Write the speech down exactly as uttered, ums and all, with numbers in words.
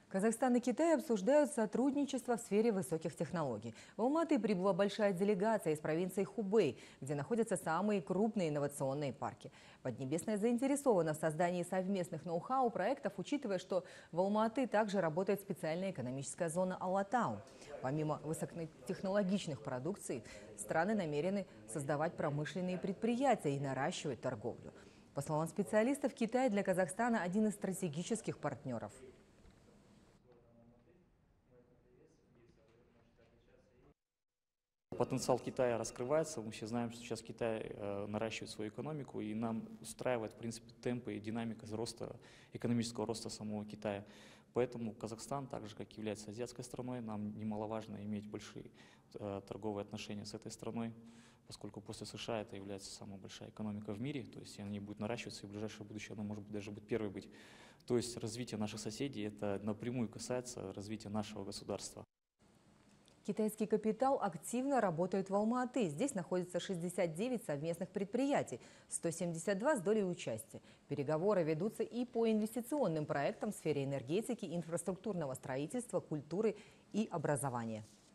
Казахстан и Китай обсуждают сотрудничество в сфере высоких технологий. В Алматы прибыла большая делегация из провинции Хубэй, где находятся самые крупные инновационные парки. Поднебесная заинтересована в создании совместных ноу-хау проектов, учитывая, что в Алматы также работает специальная экономическая зона Алатау. Помимо высокотехнологичных продукций, страны намерены создавать промышленные предприятия и наращивать торговлю. По словам специалистов, Китай для Казахстана один из стратегических партнеров. Потенциал Китая раскрывается. Мы все знаем, что сейчас Китай э, наращивает свою экономику, и нам устраивает, в принципе, темпы и динамика роста, экономического роста самого Китая. Поэтому Казахстан, так же как является азиатской страной, нам немаловажно иметь большие э, торговые отношения с этой страной, поскольку после США это является самая большая экономика в мире, то есть они будут наращиваться, и в ближайшее будущее она может быть даже быть первой быть. То есть развитие наших соседей это напрямую касается развития нашего государства. Китайский капитал активно работает в Алма-Аты. Здесь находится шестьдесят девять совместных предприятий, сто семьдесят два с долей участия. Переговоры ведутся и по инвестиционным проектам в сфере энергетики, инфраструктурного строительства, культуры и образования.